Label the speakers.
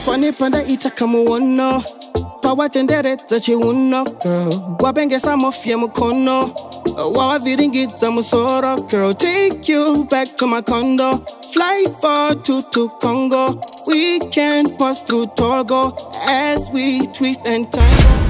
Speaker 1: Pone panda ita kama wono. Pawa tendere tachi uno, girl. Wabenge sa mafia mukono. Wawa viringita musoro, girl. Take you back to my condo. Flight for to Congo. We can pass through Togo as we twist and tango.